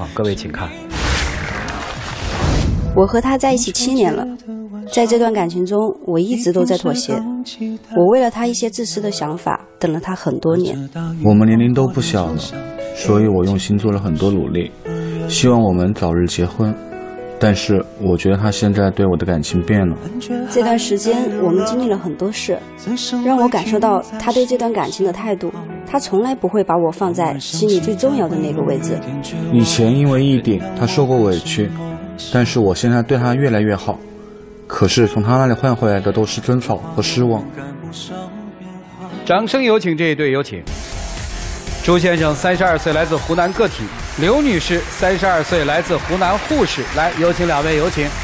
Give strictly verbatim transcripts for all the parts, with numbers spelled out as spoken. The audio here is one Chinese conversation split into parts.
况，各位请看。 我和他在一起七年了，在这段感情中，我一直都在妥协。我为了他一些自私的想法，等了他很多年。 我们年龄都不小了，所以我用心做了很多努力，希望我们早日结婚。但是我觉得他现在对我的感情变了。 这段时间我们经历了很多事，让我感受到他对这段感情的态度。他从来不会把我放在心里最重要的那个位置。 以前因为异地，他受过委屈，但是我现在对他越来越好。可是从他那里换回来的都是争吵和失望。 掌声有请这一对，有请。朱先生三十二岁，来自湖南个体；刘女士三十二岁，来自湖南护士。来，有请两位，有请。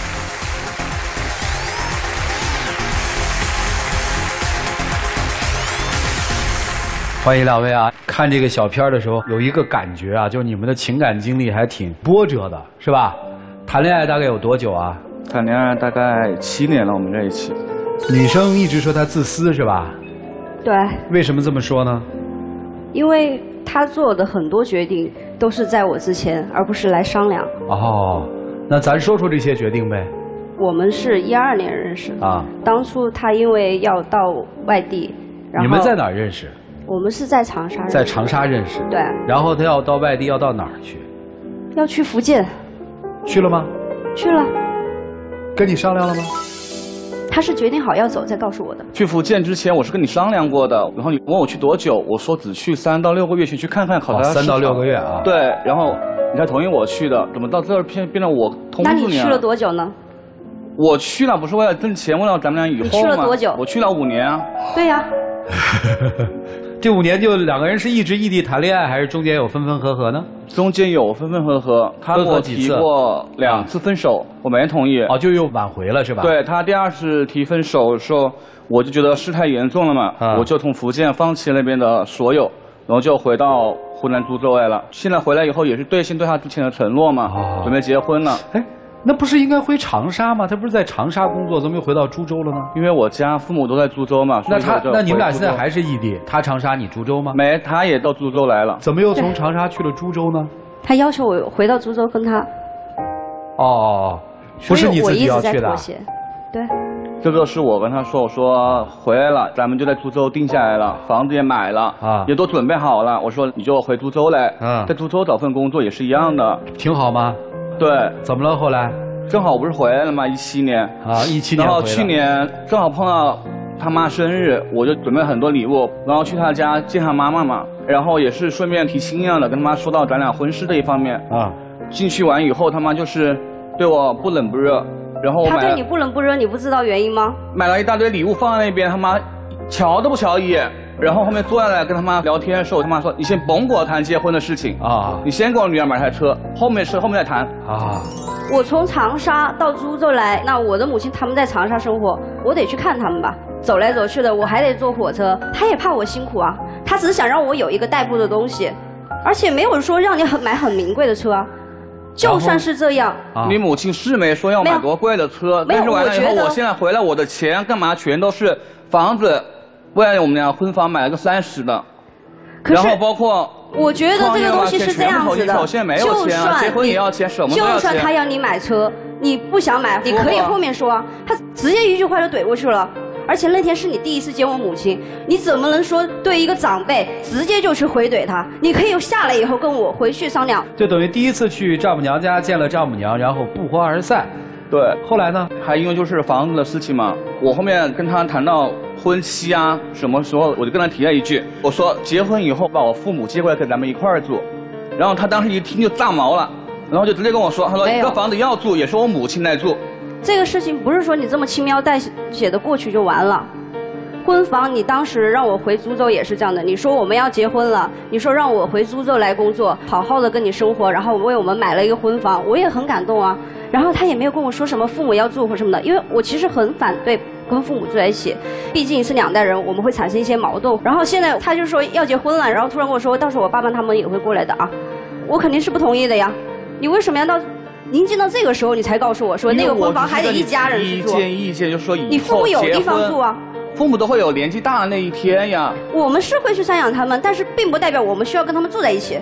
欢迎两位啊！看这个小片的时候，有一个感觉啊，就是你们的情感经历还挺波折的，是吧？谈恋爱大概有多久啊？ 谈恋爱大概七年了，我们在一起。 女生一直说她自私，是吧？ 对。 为什么这么说呢？ 因为他做的很多决定都是在我之前，而不是来商量。 哦，那咱说说这些决定呗。 我们是一二年认识啊。 当初他因为要到外地，然后你们在哪儿认识？ 我们是在长沙认识。 在长沙认识。 对。 然后他要到外地，要到哪儿去？ 要去福建。 去了吗？ 去了。 跟你商量了吗？ 他是决定好要走再告诉我的。 去福建之前我是跟你商量过的，然后你问我去多久，我说只去三到六个月去去看看考察市场。 三到六个月啊。 对，然后你才同意我去的，怎么到这儿变变成我通知你？ 那你去了多久呢？ 我去了不是为了挣钱，为了咱们俩以后吗？ 你去了多久？ 我去了五年啊。 对呀、啊。 这五年就两个人是一直异地谈恋爱，还是中间有分分合合呢？ 中间有分分合合，他跟我提过两次分手，我没同意。 哦，就又挽回了是吧？ 对，他第二次提分手的时候，我就觉得事态严重了嘛，啊、我就从福建放弃那边的所有，然后就回到湖南株洲来了。现在回来以后也是兑现对他之前的承诺嘛，哦、准备结婚了。 哎。那不是应该回长沙吗？他不是在长沙工作，怎么又回到株洲了呢？ 因为我家父母都在株洲嘛。 那他，那你们俩现在还是异地？他长沙，你株洲吗？ 没，他也到株洲来了。 怎么又从长沙去了株洲呢？ 他要求我回到株洲跟他。 哦，不是你自己要去的。 对。 这个是我跟他说，我说回来了，咱们就在株洲定下来了，房子也买了，啊，也都准备好了。我说你就回株洲来，嗯，在株洲找份工作也是一样的。 挺好吗？ 对， 怎么了？后来正好不是回来了吗？一七年啊，一七年。 然后去年正好碰到他妈生日，我就准备很多礼物，然后去他家见他妈妈嘛，然后也是顺便提亲一样的，跟他妈说到咱俩婚事这一方面啊。进去完以后，他妈就是对我不冷不热，然后我买了。 他对你不冷不热，你不知道原因吗？ 买了一大堆礼物放在那边，他妈瞧都不瞧一眼。然后后面坐下来跟他妈聊天的时候，他妈说：“你先甭跟我谈结婚的事情啊，你先给我女儿买台车，后面事后面再谈啊。” 我从长沙到株洲来，那我的母亲他们在长沙生活，我得去看他们吧。走来走去的，我还得坐火车，他也怕我辛苦啊。他只是想让我有一个代步的东西，而且没有说让你很买很名贵的车啊。就算是这样， 啊、你母亲是没说要买多贵的车，但是完了以后，我现在回来，我的钱干嘛全都是房子。为了我们俩婚房买了个三十的，然后包括我觉得这个东西是这样子的， 就算结婚也要钱，什么都要钱。 就算他要你买车，你不想买，你可以后面说啊。他直接一句话就怼过去了。而且那天是你第一次见我母亲，你怎么能说对一个长辈直接就去回怼他？你可以下来以后跟我回去商量。 就等于第一次去丈母娘家见了丈母娘，然后不欢而散。 对， 后来呢？ 还因为就是房子的事情嘛，我后面跟他谈到婚期啊，什么时候我就跟他提了一句，我说结婚以后把我父母接过来跟咱们一块儿住，然后他当时一听就炸毛了，然后就直接跟我说，他说一个房子要住也是我母亲来住。 这个事情不是说你这么轻描淡写的过去就完了。婚房你当时让我回株洲也是这样的，你说我们要结婚了，你说让我回株洲来工作，好好的跟你生活，然后为我们买了一个婚房，我也很感动啊。然后他也没有跟我说什么父母要住或什么的，因为我其实很反对跟父母住在一起，毕竟是两代人，我们会产生一些矛盾。然后现在他就说要结婚了，然后突然跟我说，到时候我爸爸他们也会过来的啊，我肯定是不同意的呀。你为什么要到临近到这个时候你才告诉我说那个婚房还得一家人去住？ 意见意见就是说以后你父母有地方住啊。 父母都会有年纪大的那一天呀。 我们是会去赡养他们，但是并不代表我们需要跟他们住在一起。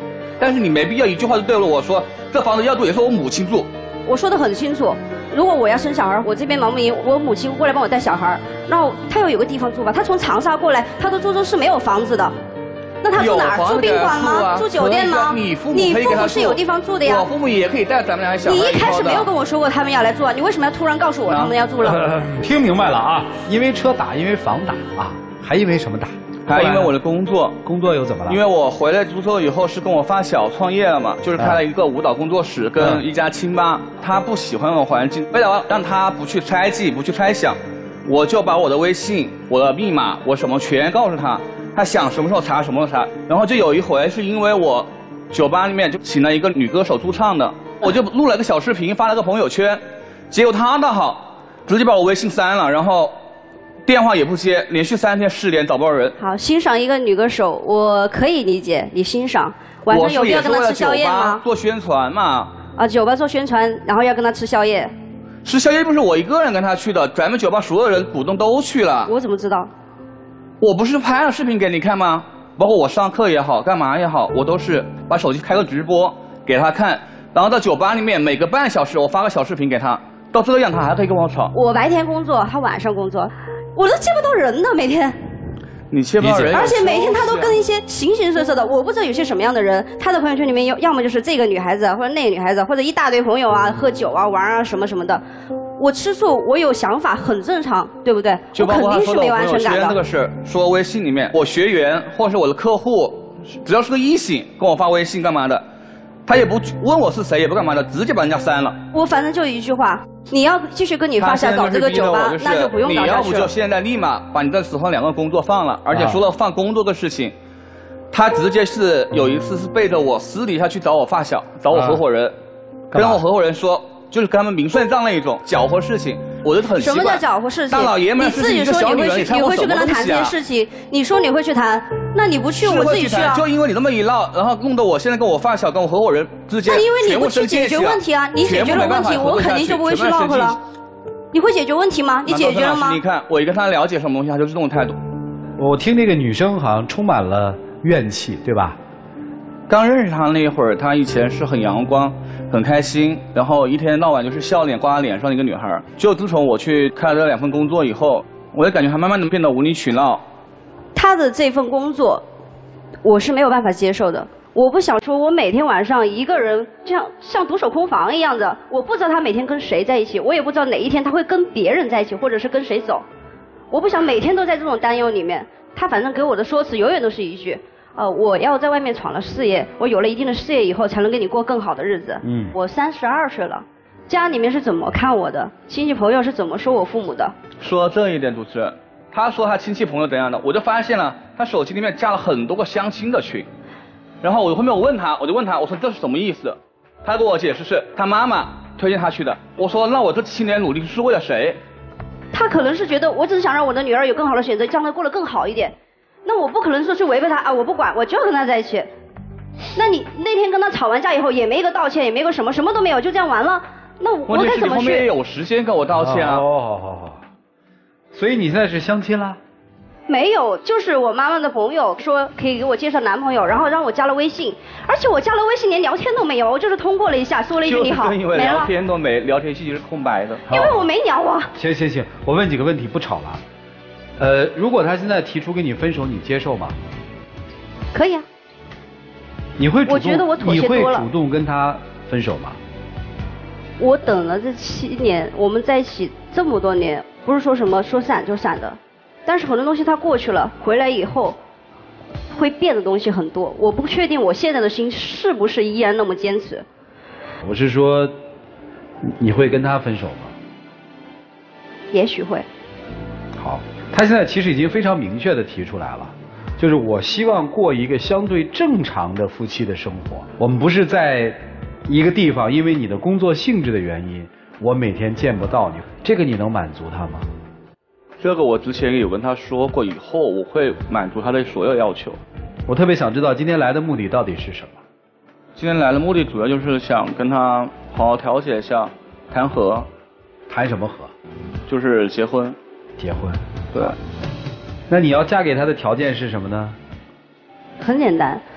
但是你没必要一句话就对了我说，这房子要住也是我母亲住。 我说的很清楚，如果我要生小孩，我这边忙不赢，我母亲过来帮我带小孩，那他要有个地方住吧。他从长沙过来，他的株洲是没有房子的，那他住哪儿？住宾馆吗？住酒店吗？ 你父母你父母是有地方住的呀。 我父母也可以带咱们俩小孩。 你一开始没有跟我说过他们要来住啊，你为什么要突然告诉我他们要住了？ 听明白了啊，因为车打，因为房打啊，还因为什么打？ 还因为我的工作， 工作又怎么了？ 因为我回来株洲以后是跟我发小创业了嘛，就是开了一个舞蹈工作室跟一家清吧。他不喜欢我环境，为了让他不去猜忌、不去猜想，我就把我的微信、我的密码、我什么全告诉他，他想什么时候查什么时候查。然后就有一回是因为我酒吧里面就请了一个女歌手驻唱的，我就录了个小视频发了个朋友圈，结果他倒好，直接把我微信删了，然后电话也不接，连续三天失联，找不到人。 好，欣赏一个女歌手，我可以理解你欣赏。晚上有必要跟她吃宵夜吗？ 做宣传嘛。 啊，酒吧做宣传，然后要跟她吃宵夜。 吃宵夜不是我一个人跟她去的，咱们酒吧所有人股东都去了。 我怎么知道？ 我不是拍了视频给你看吗？包括我上课也好，干嘛也好，我都是把手机开个直播给她看，然后到酒吧里面每个半小时我发个小视频给她，到这样她还可以跟我吵。 我白天工作，她晚上工作。我都见不到人呢，每天。 你见不到人， 而且每天他都跟一些形形色色的，我不知道有些什么样的人。他的朋友圈里面有，要么就是这个女孩子，或者那个女孩子，或者一大堆朋友啊，喝酒啊、玩啊什么什么的。我吃醋，我有想法，很正常，对不对？ 就包括他说的我朋友圈这个事，说微信里面我学员或是我的客户，只要是个异性跟我发微信干嘛的，他也不问我是谁，也不干嘛的，直接把人家删了。 我反正就一句话。你要继续跟你发小搞这个酒吧，那就不用搞下去了。 你要不就现在立马把你的死活两个工作放了，而且除了放工作的事情，他直接是有一次是背着我私底下去找我发小，找我合伙人，跟我合伙人说，就是跟他们明算账那一种搅和事情，我就很奇怪。 什么叫搅和事情？ 大老爷们的事情， 你自己说你会去，你会去跟他谈这件事情，你说你会去谈，那你不去，我自己去啊。 就因为你这么一闹，然后弄得我现在跟我发小、跟我合伙人之间， 那因为你不去解决问题啊，你解决了问题，我肯定就不会去闹了。你会解决问题吗？你解决了吗？ 你看，我一跟他了解什么东西，他就是这种态度。 我听那个女生好像充满了怨气，对吧？ 刚认识她那一会儿，她以前是很阳光、很开心，然后一天到晚就是笑脸挂在脸上的一个女孩。就自从我去开了这两份工作以后，我也感觉她慢慢的变得无理取闹。 她的这份工作，我是没有办法接受的。我不想说，我每天晚上一个人，这样像独守空房一样的，我不知道他每天跟谁在一起，我也不知道哪一天他会跟别人在一起，或者是跟谁走。我不想每天都在这种担忧里面。他反正给我的说辞永远都是一句，呃，我要在外面闯了事业，我有了一定的事业以后，才能跟你过更好的日子。嗯，我三十二岁了，家里面是怎么看我的？亲戚朋友是怎么说我父母的？ 说这一点，主持人，他说他亲戚朋友怎样的，我就发现了，他手机里面加了很多个相亲的群。然后我后面我问他，我就问他，我说这是什么意思？他给我解释是他妈妈推荐他去的。我说那我这七年努力是为了谁？ 他可能是觉得我只是想让我的女儿有更好的选择，将来过得更好一点。那我不可能说去违背他啊！我不管，我就要跟他在一起。那你那天跟他吵完架以后，也没一个道歉，也没个什么，什么都没有，就这样完了。那我该怎么去？ 后面也有时间跟我道歉啊。 哦，好好好。所以你现在是相亲啦？ 没有，就是我妈妈的朋友说可以给我介绍男朋友，然后让我加了微信，而且我加了微信连聊天都没有，我就是通过了一下，说了一句你好， 因为聊天都没，聊天信息是空白的。 因为我没聊啊。 行行行，我问几个问题，不吵了。呃，如果他现在提出跟你分手，你接受吗？ 可以啊。 你会主动？ 我觉得我妥协多了。 你会主动跟他分手吗？ 我等了这七年，我们在一起这么多年，不是说什么说散就散的。但是很多东西它过去了，回来以后会变的东西很多。我不确定我现在的心是不是依然那么坚持。 我是说，你会跟他分手吗？ 也许会。 好，他现在其实已经非常明确的提出来了，就是我希望过一个相对正常的夫妻的生活。我们不是在一个地方，因为你的工作性质的原因，我每天见不到你，这个你能满足他吗？ 这个我之前有跟他说过，以后我会满足他的所有要求。 我特别想知道今天来的目的到底是什么？ 今天来的目的主要就是想跟他好好调解一下，谈和。 谈什么和？ 就是结婚。 结婚。 对。 那你要嫁给他的条件是什么呢？ 很简单，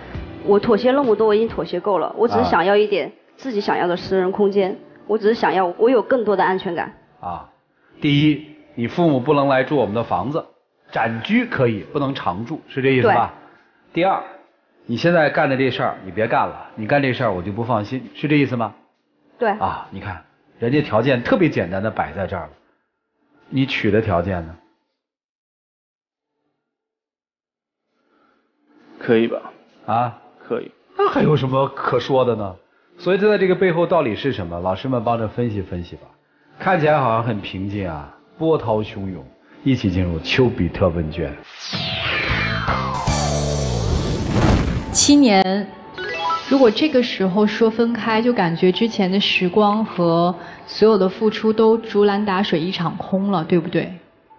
我妥协那么多，我已经妥协够了，我只是想要一点自己想要的私人空间，啊、我只是想要我有更多的安全感。啊， 第一，你父母不能来住我们的房子，暂居可以，不能常住，是这意思吧？第二，你现在干的这事儿你别干了，你干这事儿我就不放心，是这意思吗？ 对。 啊，你看人家条件特别简单的摆在这儿了，你取的条件呢？ 可以吧？ 啊， 可以。 那还有什么可说的呢？所以这在这个背后到底是什么？老师们帮着分析分析吧。看起来好像很平静啊，波涛汹涌。一起进入丘比特问卷。 七年，如果这个时候说分开，就感觉之前的时光和所有的付出都竹篮打水一场空了，对不对？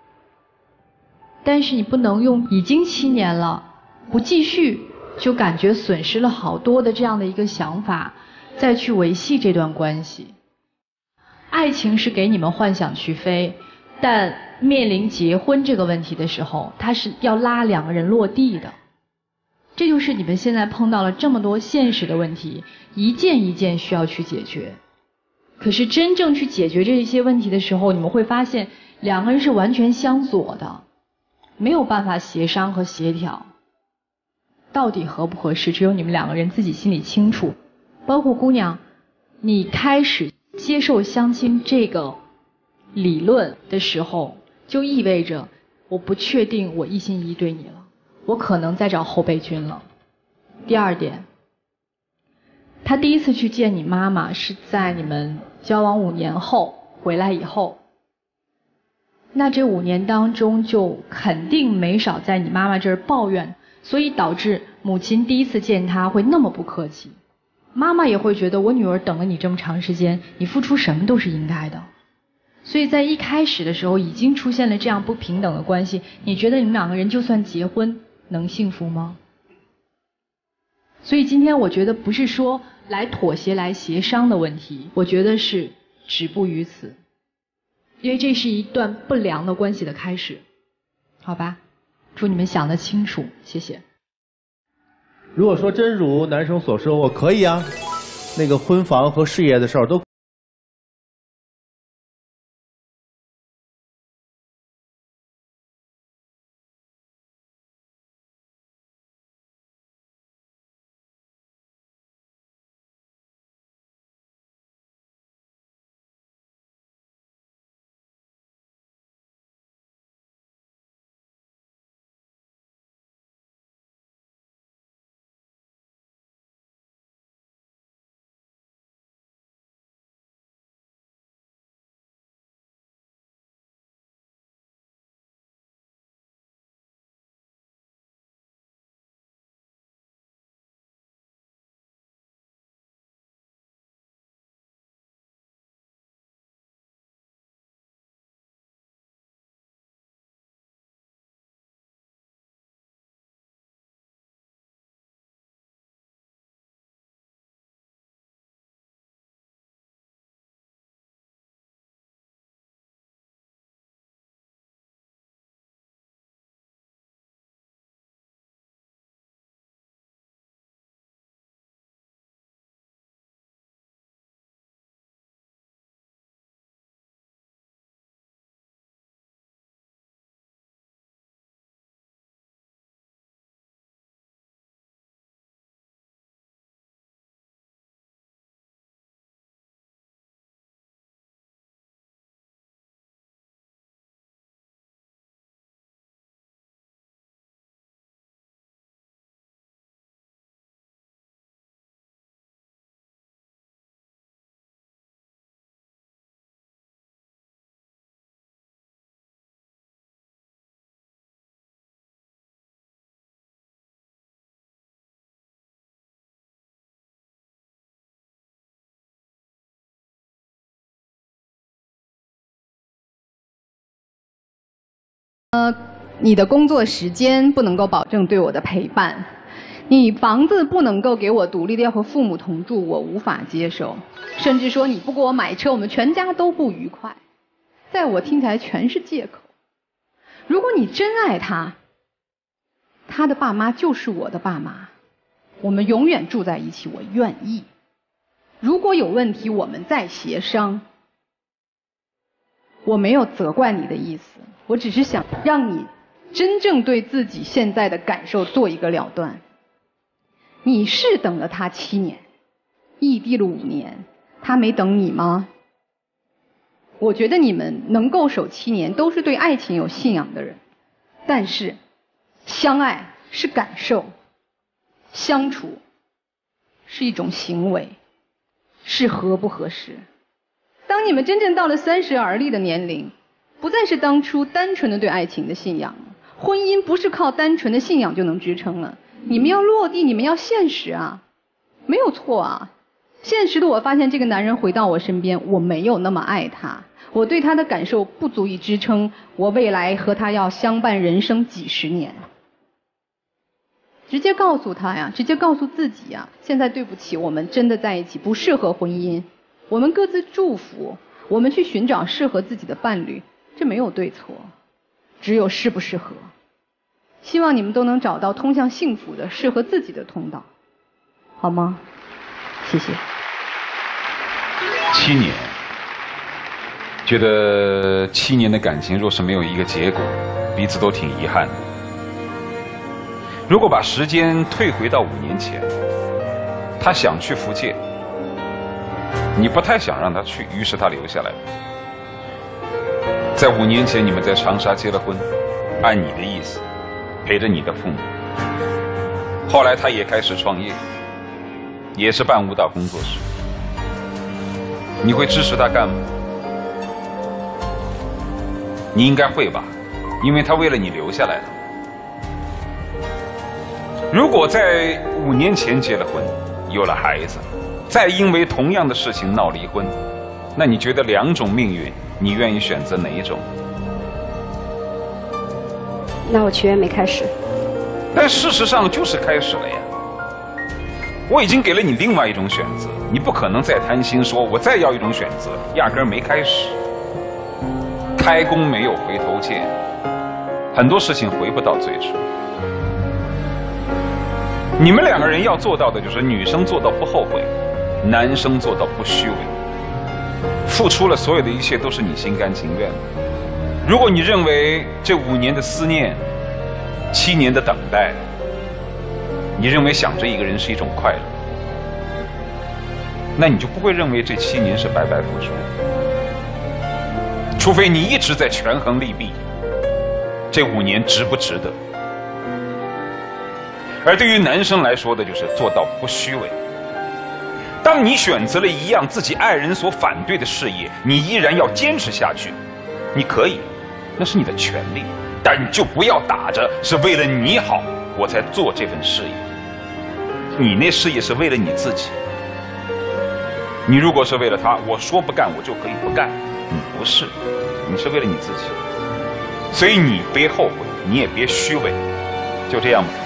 但是你不能用已经七年了，不继续就感觉损失了好多的这样的一个想法，再去维系这段关系。爱情是给你们幻想去飞，但面临结婚这个问题的时候，它是要拉两个人落地的。这就是你们现在碰到了这么多现实的问题，一件一件需要去解决。可是真正去解决这些问题的时候，你们会发现两个人是完全相左的，没有办法协商和协调。到底合不合适，只有你们两个人自己心里清楚。包括姑娘，你开始接受相亲这个理论的时候，就意味着我不确定我一心一意对你了，我可能在找后备军了。第二点，他第一次去见你妈妈是在你们交往五年后回来以后，那这五年当中就肯定没少在你妈妈这儿抱怨，所以导致母亲第一次见他会那么不客气。妈妈也会觉得我女儿等了你这么长时间，你付出什么都是应该的。所以在一开始的时候已经出现了这样不平等的关系，你觉得你们两个人就算结婚能幸福吗？所以今天我觉得不是说来妥协来协商的问题，我觉得是止步于此，因为这是一段不良的关系的开始，好吧？祝你们想得清楚，谢谢。 如果说真如男生所说，我可以啊，那个婚房和事业的事儿都。 呃，你的工作时间不能够保证对我的陪伴，你房子不能够给我独立的要和父母同住，我无法接受。甚至说你不给我买车，我们全家都不愉快，在我听起来全是借口。如果你真爱他，他的爸妈就是我的爸妈， 我们永远住在一起，我愿意。如果有问题，我们再协商。我没有责怪你的意思，我只是想让你真正对自己现在的感受做一个了断。你是等了他七年，异地了五年，他没等你吗？我觉得你们能够守七年，都是对爱情有信仰的人。但是，相爱是感受，相处是一种行为，是合不合适。当你们真正到了三十而立的年龄，不再是当初单纯的对爱情的信仰了。婚姻不是靠单纯的信仰就能支撑了，你们要落地，你们要现实啊，没有错啊。现实的我发现这个男人回到我身边，我没有那么爱他，我对他的感受不足以支撑我未来和他要相伴人生几十年。直接告诉他呀，直接告诉自己呀，现在对不起，我们真的在一起不适合婚姻，我们各自祝福，我们去寻找适合自己的伴侣，这没有对错，只有适不适合。希望你们都能找到通向幸福的适合自己的通道，好吗？谢谢。 七年，觉得七年的感情若是没有一个结果，彼此都挺遗憾的。如果把时间退回到五年前，他想去福建，你不太想让他去，于是他留下来了。在五年前，你们在长沙结了婚，按你的意思，陪着你的父母。后来他也开始创业，也是办舞蹈工作室。你会支持他干吗？你应该会吧，因为他为了你留下来的。如果在五年前结了婚，有了孩子，再因为同样的事情闹离婚，那你觉得两种命运，你愿意选择哪一种？ 那我契约没开始。 但事实上就是开始了呀。我已经给了你另外一种选择，你不可能再贪心说我再要一种选择，压根儿没开始。开弓没有回头箭，很多事情回不到最初。你们两个人要做到的就是女生做到不后悔，男生做到不虚伪。付出了所有的一切都是你心甘情愿的。如果你认为这五年的思念，七年的等待，你认为想着一个人是一种快乐，那你就不会认为这七年是白白付出的。除非你一直在权衡利弊，这五年值不值得？而对于男生来说的就是做到不虚伪。当你选择了一样自己爱人所反对的事业，你依然要坚持下去，你可以，那是你的权利，但你就不要打着是为了你好我才做这份事业。你那事业是为了你自己，你如果是为了他，我说不干我就可以不干，你不是，你是为了你自己，所以你别后悔，你也别虚伪，就这样吧。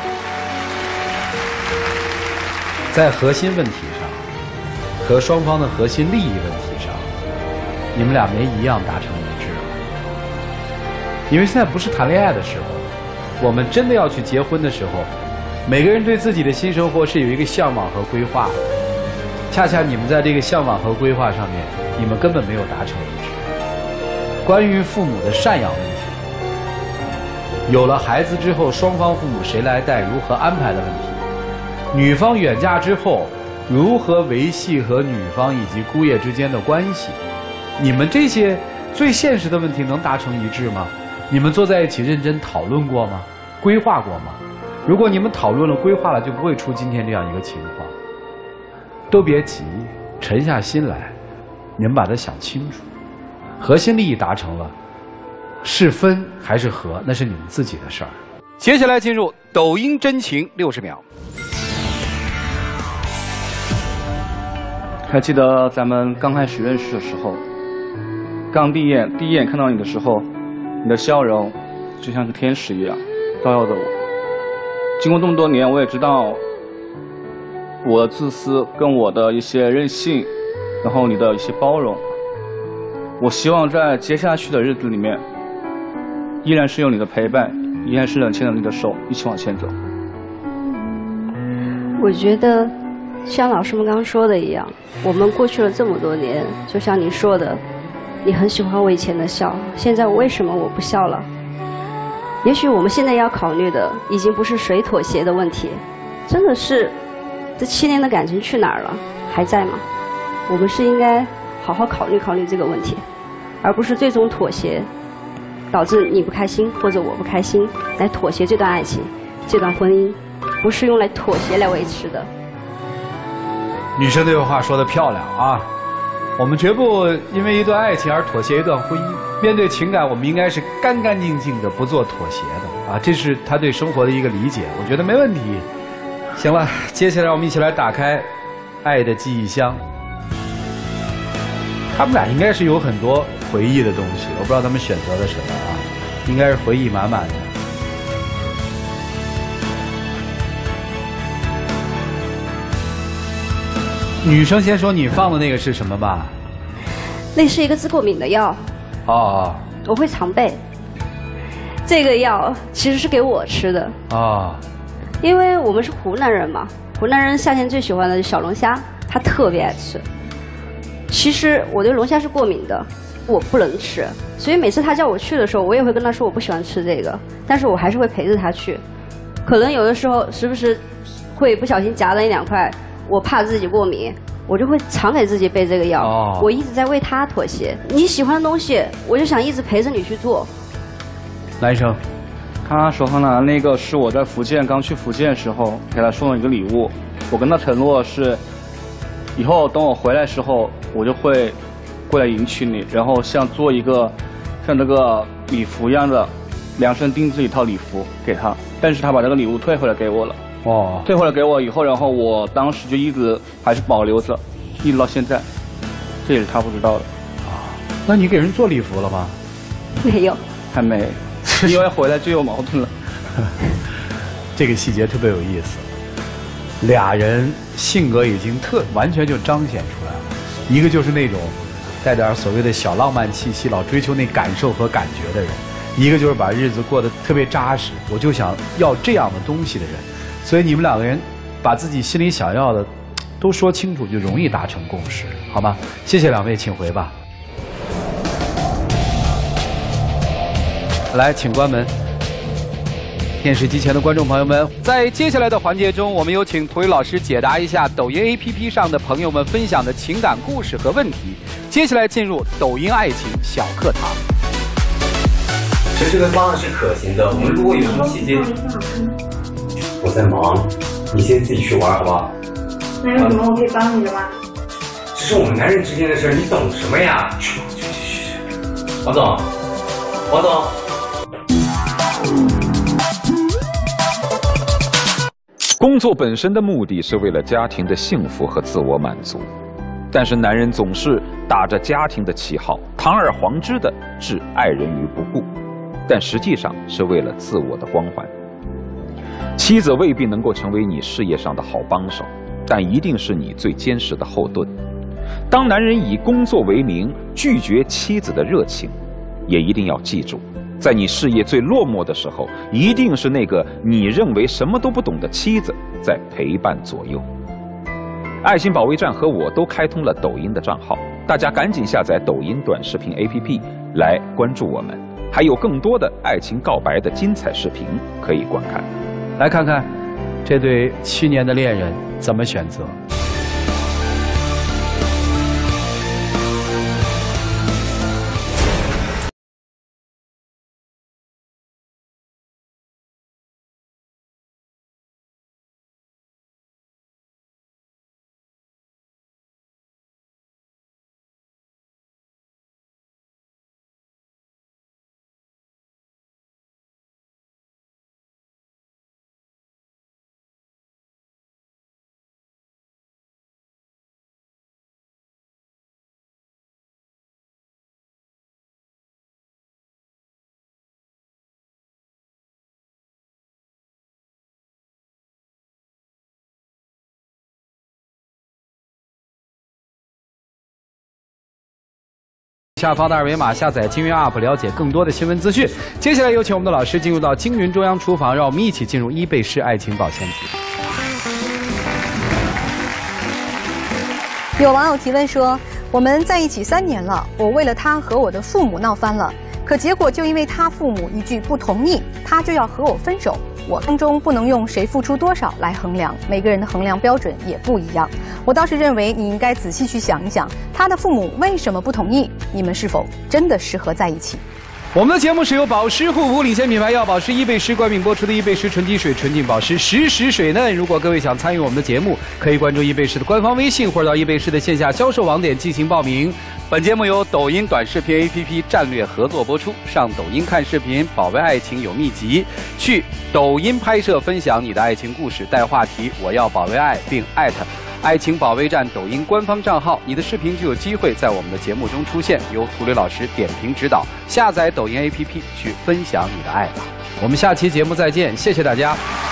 在核心问题上和双方的核心利益问题上，你们俩没一样达成一致。因为现在不是谈恋爱的时候，我们真的要去结婚的时候，每个人对自己的新生活是有一个向往和规划的。恰恰你们在这个向往和规划上面，你们根本没有达成一致。关于父母的赡养问题，有了孩子之后，双方父母谁来带，如何安排的问题。女方远嫁之后，如何维系和女方以及姑爷之间的关系？你们这些最现实的问题能达成一致吗？你们坐在一起认真讨论过吗？规划过吗？如果你们讨论了、规划了，就不会出今天这样一个情况。都别急，沉下心来，你们把它想清楚。核心利益达成了，是分还是合，那是你们自己的事儿。 接下来进入抖音真情六十秒。 还记得咱们刚开始认识的时候，刚第一眼第一眼看到你的时候，你的笑容就像是天使一样照耀着我。经过这么多年，我也知道我的自私跟我的一些任性，然后你的一些包容。我希望在接下去的日子里面，依然是有你的陪伴，依然是能牵着你的手一起往前走。 我觉得，像老师们刚刚说的一样，我们过去了这么多年，就像你说的，你很喜欢我以前的笑，现在为什么我不笑了？也许我们现在要考虑的，已经不是谁妥协的问题，真的是这七年的感情去哪儿了？还在吗？我们是应该好好考虑考虑这个问题，而不是最终妥协，导致你不开心或者我不开心，来妥协这段爱情、这段婚姻，不是用来妥协来维持的。 女生这个话说得漂亮啊！我们绝不因为一段爱情而妥协一段婚姻。面对情感，我们应该是干干净净的，不做妥协的啊！这是他对生活的一个理解，我觉得没问题。行了，接下来我们一起来打开爱的记忆箱。他们俩应该是有很多回忆的东西，我不知道他们选择了什么啊，应该是回忆满满的。女生先说，你放的那个是什么吧？ 那是一个治过敏的药。 哦。 我会常备。这个药其实是给我吃的。 哦。 因为我们是湖南人嘛，湖南人夏天最喜欢的是小龙虾，他特别爱吃。其实我对龙虾是过敏的，我不能吃，所以每次他叫我去的时候，我也会跟他说我不喜欢吃这个，但是我还是会陪着他去。可能有的时候时不时会不小心夹了一两块。我怕自己过敏，我就会常给自己备这个药。哦、我一直在为他妥协。你喜欢的东西，我就想一直陪着你去做。 男生， 他手上拿的那个是我在福建刚去福建的时候给他送了一个礼物。我跟他承诺是，以后等我回来的时候，我就会过来迎娶你，然后像做一个像这个礼服一样的量身定制一套礼服给他。但是他把这个礼物退回来给我了。哦，退回来给我以后，然后我当时就一直还是保留着，一直到现在，这也是他不知道的。 啊，那你给人做礼服了吗？ 没有， 还没，因为回来就有矛盾了。 这个细节特别有意思，俩人性格已经特完全就彰显出来了，一个就是那种带点所谓的小浪漫气息，老追求那感受和感觉的人，一个就是把日子过得特别扎实，我就想要这样的东西的人。所以你们两个人把自己心里想要的都说清楚，就容易达成共识，好吗？谢谢两位，请回吧。来，请关门。电视机前的观众朋友们，在接下来的环节中，我们有请涂宇老师解答一下抖音 A P P 上的朋友们分享的情感故事和问题。接下来进入抖音爱情小课堂。 其实这个方案是可行的，我们如果有什么细节。我在忙，你先自己去玩好不好？ 那有什么我可以帮你的吗？ 这是我们男人之间的事，你懂什么呀？去去去去！王总，王总。 工作本身的目的是为了家庭的幸福和自我满足，但是男人总是打着家庭的旗号，堂而皇之的置爱人于不顾，但实际上是为了自我的光环。妻子未必能够成为你事业上的好帮手，但一定是你最坚实的后盾。当男人以工作为名拒绝妻子的热情，也一定要记住，在你事业最落寞的时候，一定是那个你认为什么都不懂的妻子在陪伴左右。爱情保卫战和我都开通了抖音的账号，大家赶紧下载抖音短视频 A P P 来关注我们，还有更多的爱情告白的精彩视频可以观看。 来看看这对七年的恋人怎么选择。下方的二维码下载金云 App， 了解更多的新闻资讯。接下来有请我们的老师进入到金云中央厨房，让我们一起进入伊贝诗爱情保鲜题。 有网友提问说，我们在一起三年了，我为了他和我的父母闹翻了，可结果就因为他父母一句不同意，他就要和我分手。我当中不能用谁付出多少来衡量，每个人的衡量标准也不一样。我倒是认为你应该仔细去想一想，他的父母为什么不同意，你们是否真的适合在一起？ 我们的节目是由保湿护肤领先品牌药保湿伊贝诗冠名播出的伊贝诗纯净水纯净保湿实时水嫩。如果各位想参与我们的节目，可以关注伊贝诗的官方微信，或者到伊贝诗的线下销售网点进行报名。 本节目由抖音短视频 A P P 战略合作播出。上抖音看视频，保卫爱情有秘籍。去抖音拍摄分享你的爱情故事，带话题我要保卫爱，并艾特爱情保卫战抖音官方账号，你的视频就有机会在我们的节目中出现，由涂磊老师点评指导。下载抖音 A P P 去分享你的爱吧。 我们下期节目再见，谢谢大家。